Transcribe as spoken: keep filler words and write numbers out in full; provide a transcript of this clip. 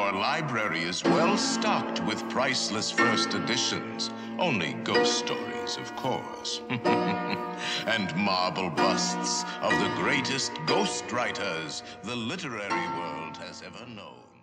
Our library is well stocked with priceless first editions. Only ghost stories, of course. And marble busts of the greatest ghost writers the literary world has ever known.